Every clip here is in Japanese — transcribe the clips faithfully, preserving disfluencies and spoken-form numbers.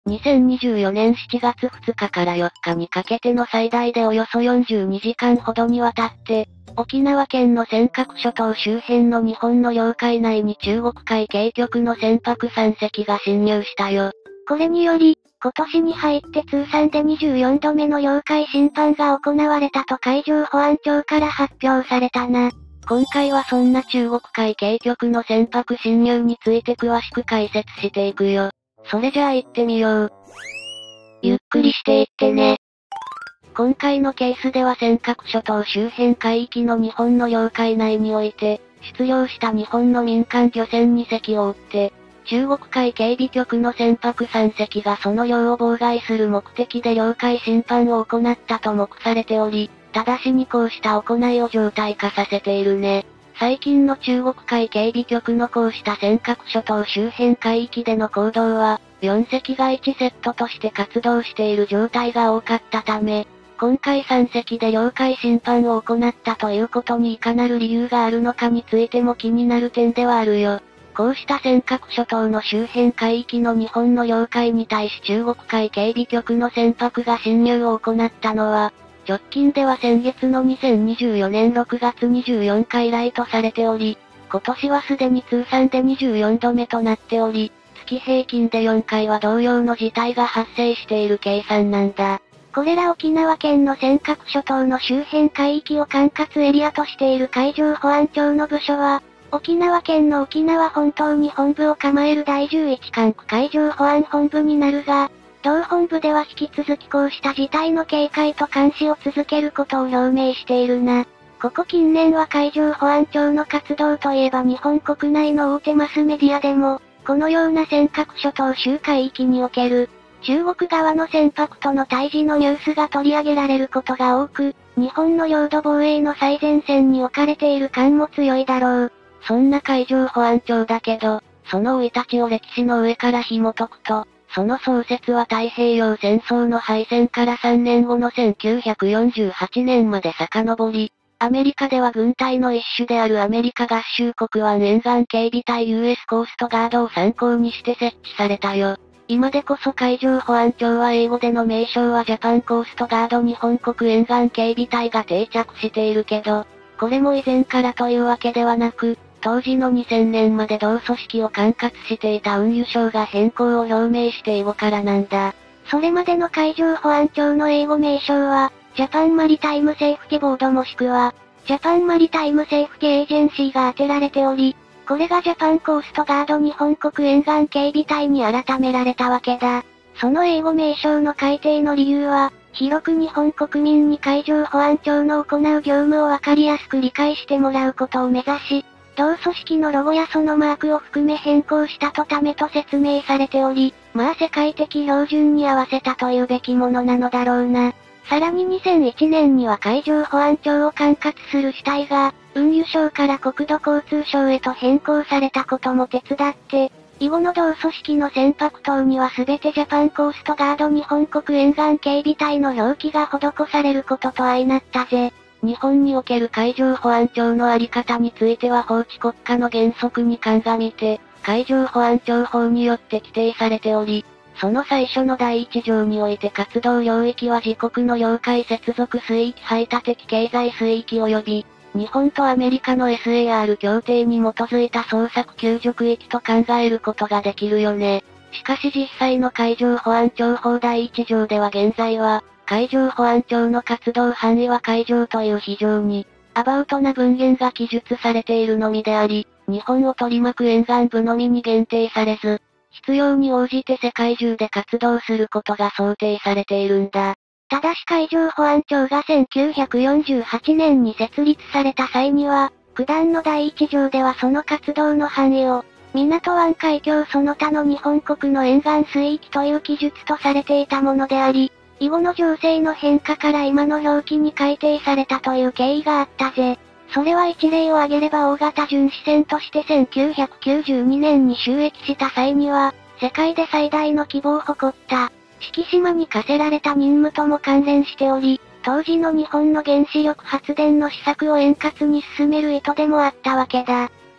にせんにじゅうよねんしちがつふつかからよっかにかけての最大でおよそよんじゅうにじかんほどにわたって、沖縄県の尖閣諸島周辺の日本の領海内に中国海警局の船舶さんせきが侵入したよ。 これにより、今年に入って通算でにじゅうよんどめの領海侵犯が行われたと海上保安庁から発表されたな。 今回はそんな中国海警局の船舶侵入について詳しく解説していくよ。それじゃあ行ってみよう。 ゆっくりしていってね。 今回のケースでは尖閣諸島周辺海域の日本の領海内において、出漁した日本の民間漁船に隻を追って、中国海警備局の船舶さんせきがその漁を妨害する目的で領海侵犯を行ったと目されており、ただしにこうした行いを常態化させているね。最近の中国海警備局のこうした尖閣諸島周辺海域での行動は、よん隻がいちセットとして活動している状態が多かったため、今回さん隻で領海侵犯を行ったということにいかなる理由があるのかについても気になる点ではあるよ。こうした尖閣諸島の周辺海域の日本の領海に対し中国海警備局の船舶が侵入を行ったのは、直近では先月のにせんにじゅうよねんろくがつにじゅうよっか以来とされており、今年はすでに通算でにじゅうよんどめとなっており、月平均でよんかいは同様の事態が発生している計算なんだ。 これら沖縄県の尖閣諸島の周辺海域を管轄エリアとしている海上保安庁の部署は、沖縄県の沖縄本島に本部を構えるだいじゅういち管区海上保安本部になるが、同本部では引き続きこうした事態の警戒と監視を続けることを表明しているな。ここ近年は海上保安庁の活動といえば日本国内の大手マスメディアでも、このような尖閣諸島周海域における、中国側の船舶との対峙のニュースが取り上げられることが多く、日本の領土防衛の最前線に置かれている感も強いだろう。 そんな海上保安庁だけど、その生い立ちを歴史の上から紐解くと、その創設は太平洋戦争の敗戦からさんねんごのせんきゅうひゃくよんじゅうはちねんまで遡り、アメリカでは軍隊の一種であるアメリカ合衆国湾沿岸警備隊 ユーエス コーストガードを参考にして設置されたよ。今でこそ海上保安庁は英語での名称はジャパンコーストガード日本国沿岸警備隊が定着しているけど、これも以前からというわけではなく、当時のにせんねんまで同組織を管轄していた運輸省が変更を表明して以後からなんだ。 それまでの海上保安庁の英語名称は、ジャパンマリタイムセーフティボードもしくは、ジャパンマリタイムセーフティエージェンシーが当てられており、これがジャパンコーストガード日本国沿岸警備隊に改められたわけだ。その英語名称の改定の理由は、広く日本国民に海上保安庁の行う業務をわかりやすく理解してもらうことを目指し、同組織のロゴやそのマークを含め変更したとためと説明されており、まあ世界的標準に合わせたというべきものなのだろうな。さらににせんいちねんには海上保安庁を管轄する主体が、運輸省から国土交通省へと変更されたことも手伝って、以後の同組織の船舶等には全てジャパンコーストガード日本国沿岸警備隊の表記が施されることと相なったぜ。 日本における海上保安庁のあり方については法治国家の原則に鑑みて、海上保安庁法によって規定されており、その最初の第一条において活動領域は自国の領海接続水域排他的経済水域及び、日本とアメリカの エスエーアール 協定に基づいた捜索救助区域と考えることができるよね。しかし実際の海上保安庁法第一条では現在は、海上保安庁の活動範囲は海上という非常に、アバウトな文言が記述されているのみであり、日本を取り巻く沿岸部のみに限定されず、必要に応じて世界中で活動することが想定されているんだ。 ただし海上保安庁がせんきゅうひゃくよんじゅうはちねんに設立された際には、九段の第一条ではその活動の範囲を、港湾海峡その他の日本国の沿岸水域という記述とされていたものであり、以後の情勢の変化から今の表記に改定されたという経緯があったぜ。それは一例を挙げれば大型巡視船としてせんきゅうひゃくきゅうじゅうにねんに就役した際には、世界で最大の規模を誇った、四季島に課せられた任務とも関連しており、当時の日本の原子力発電の施策を円滑に進める意図でもあったわけだ。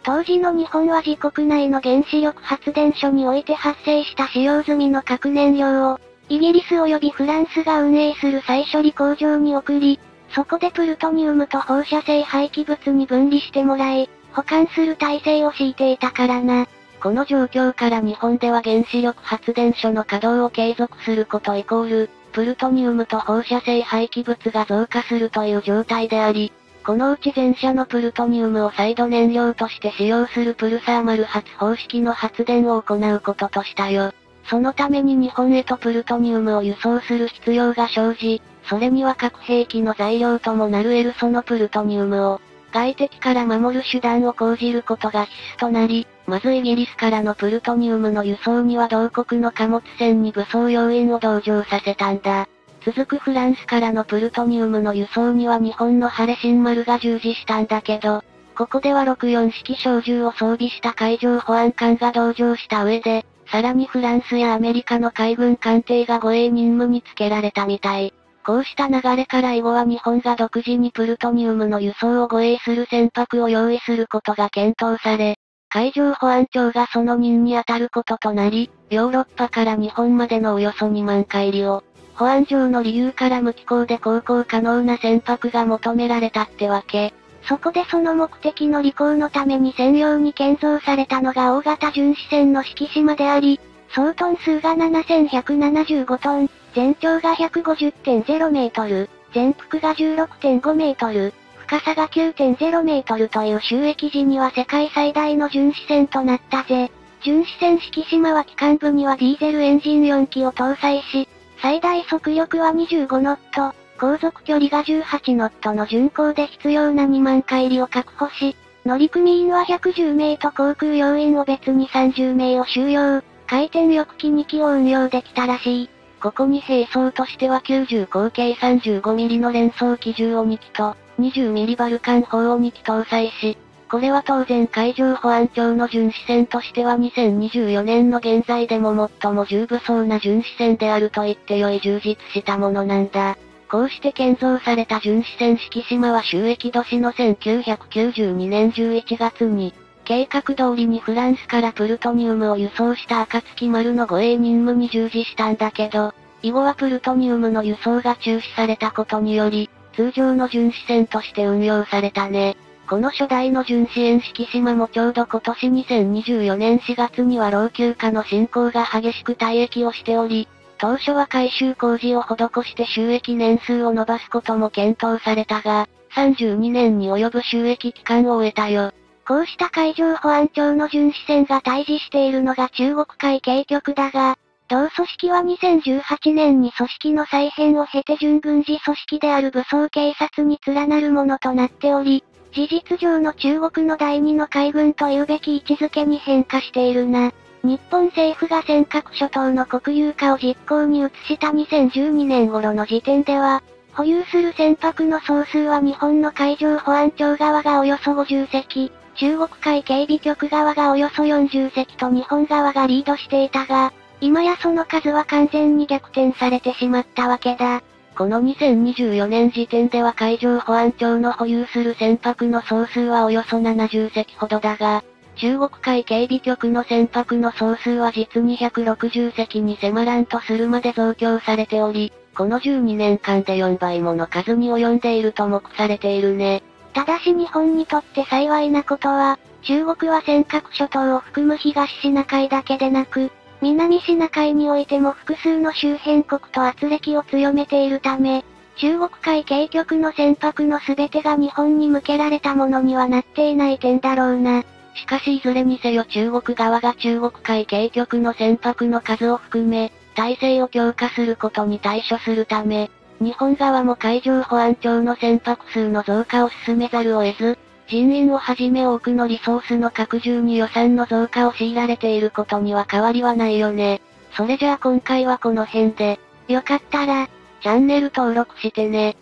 当時の日本は自国内の原子力発電所において発生した使用済みの核燃料を、イギリス及びフランスが運営する再処理工場に送り、そこでプルトニウムと放射性廃棄物に分離してもらい、保管する体制を敷いていたからな。 この状況から日本では原子力発電所の稼働を継続することイコール、プルトニウムと放射性廃棄物が増加するという状態であり、このうち前者のプルトニウムを再度燃料として使用するプルサーマル発方式の発電を行うこととしたよ。そのために日本へとプルトニウムを輸送する必要が生じ、それには核兵器の材料ともなるエルソのプルトニウムを、外敵から守る手段を講じることが必須となり、まずイギリスからのプルトニウムの輸送には同国の貨物船に武装要員を同乗させたんだ。続くフランスからのプルトニウムの輸送には日本のハレシン丸が従事したんだけど、ここではろくじゅうよん式小銃を装備した海上保安官が同乗した上で、さらにフランスやアメリカの海軍艦艇が護衛任務につけられたみたい。こうした流れから以後は日本が独自にプルトニウムの輸送を護衛する船舶を用意することが検討され、海上保安庁がその任に当たることとなり、ヨーロッパから日本までのおよそにまん海里を、保安上の理由から無寄港で航行可能な船舶が求められたってわけ。 そこでその目的の履行のために専用に建造されたのが大型巡視船の四季島であり、総トン数がななせんひゃくななじゅうごトン、全長が ひゃくごじゅってんゼロメートル、全幅が じゅうろくてんごメートル、深さが きゅうてんゼロメートルという収益時には世界最大の巡視船となったぜ。巡視船四季島は機関部にはディーゼルエンジンよんきを搭載し、最大速力はにじゅうごノット、航続距離がじゅうはちノットの巡航で必要なにまん海里を確保し、乗組員はひゃくじゅうめいと航空要員を別にさんじゅうめいを収容、回転翼機にきを運用できたらしい。 ここに兵装としてはきゅうじゅう口径 さんじゅうごミリ の連装機銃をにきと、にじゅうミリ バルカン砲をにき搭載し、これは当然海上保安庁の巡視船としてはにせんにじゅうよねんの現在でも最も重武装な巡視船であると言ってよい充実したものなんだ。こうして建造された巡視船四季島は収益年のせんきゅうひゃくきゅうじゅうにねんじゅういちがつに、計画通りにフランスからプルトニウムを輸送した暁丸の護衛任務に従事したんだけど、以後はプルトニウムの輸送が中止されたことにより、通常の巡視船として運用されたね。この初代の巡視船四季島もちょうど今年にせんにじゅうよねんしがつには老朽化の進行が激しく退役をしており、当初は改修工事を施して収益年数を伸ばすことも検討されたが、さんじゅうにねんに及ぶ収益期間を終えたよ。 こうした海上保安庁の巡視船が対峙しているのが中国海警局だが、同組織はにせんじゅうはちねんに組織の再編を経て準軍事組織である武装警察に連なるものとなっており、事実上の中国の第二の海軍というべき位置づけに変化しているな。日本政府が尖閣諸島の国有化を実行に移したにせんじゅうにねん頃の時点では、保有する船舶の総数は日本の海上保安庁側がおよそごじゅっせき、中国海警備局側がおよそよんじゅっせきと日本側がリードしていたが、今やその数は完全に逆転されてしまったわけだ。 このにせんにじゅうよねん時点では海上保安庁の保有する船舶の総数はおよそななじゅっせきほどだが、中国海警備局の船舶の総数は実にひゃくろくじゅっせきに迫らんとするまで増強されており、このじゅうにねんかんでよんばいもの数に及んでいると目されているね。 ただし日本にとって幸いなことは、中国は尖閣諸島を含む東シナ海だけでなく、南シナ海においても複数の周辺国と圧力を強めているため、中国海警局の船舶の全てが日本に向けられたものにはなっていない点だろうな。 しかしいずれにせよ中国側が中国海警局の船舶の数を含め、体制を強化することに対処するため、日本側も海上保安庁の船舶数の増加を進めざるを得ず、人員をはじめ多くのリソースの拡充に予算の増加を強いられていることには変わりはないよね。それじゃあ今回はこの辺で、 よかったら、 チャンネル登録してね。